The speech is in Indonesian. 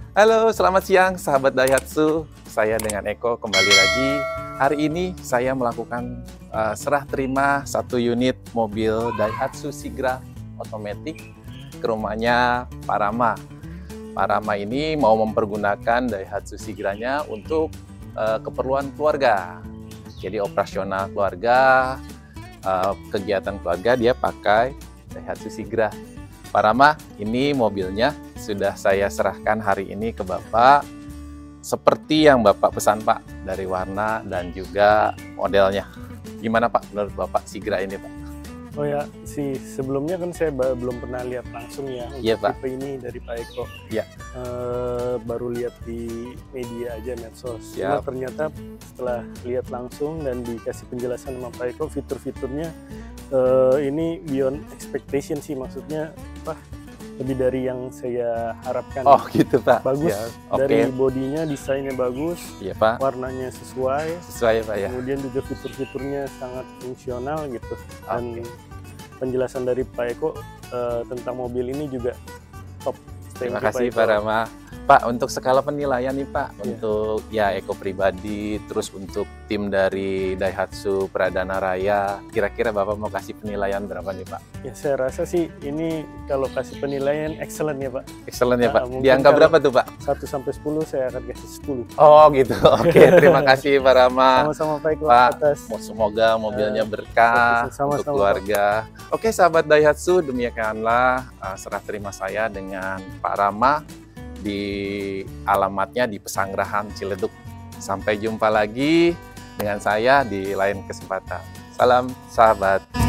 Halo, selamat siang sahabat Daihatsu. Saya dengan Eko kembali lagi. Hari ini saya melakukan serah terima satu unit mobil Daihatsu Sigra otomatis ke rumahnya Pak Rama. Pak Rama ini mau mempergunakan Daihatsu Sigranya untuk keperluan keluarga. Jadi operasional keluarga, kegiatan keluarga dia pakai Daihatsu Sigra. Pak Rama, ini mobilnya sudah saya serahkan hari ini ke Bapak seperti yang Bapak pesan Pak, dari warna dan juga modelnya. Gimana Pak menurut Bapak Sigra ini Pak? Oh ya, sebelumnya kan saya belum pernah lihat langsung ya Iya, untuk Pak. tipe ini dari Pak Eko. Iya. Baru lihat di media aja, medsos. Siap. Cuma ternyata setelah lihat langsung dan dikasih penjelasan sama Pak Eko, fitur-fiturnya ini beyond expectation sih, maksudnya lebih dari yang saya harapkan. Oh gitu Pak. Bagus, Ya, dari oke. bodinya, desainnya bagus, Iya Pak, warnanya sesuai. sesuai ya Pak ya. Kemudian juga fitur-fiturnya sangat fungsional gitu. Dan Oke. penjelasan dari Pak Eko tentang mobil ini juga top. Terima Thank you, kasih Eko. Pak Rama. Pak, untuk skala penilaian nih Pak, Iya. untuk ya Eko pribadi, terus untuk tim dari Daihatsu Pradana Raya, kira-kira Bapak mau kasih penilaian berapa nih Pak? Ya, saya rasa sih ini kalau kasih penilaian excellent ya Pak. Excellent ya Pak. Mungkin Di angka kalau berapa tuh Pak? 1 sampai 10 saya akan kasih 10. Oh gitu. Oke, terima kasih Pak Rama. Sama-sama Pak Eko Pak, atas. semoga mobilnya berkah sama-sama, untuk Pak. keluarga. Oke, sahabat Daihatsu, demikianlah serah terima saya dengan Pak Rama di alamatnya di Pesanggerahan Ciledug. Sampai jumpa lagi dengan saya di lain kesempatan. Salam sahabat.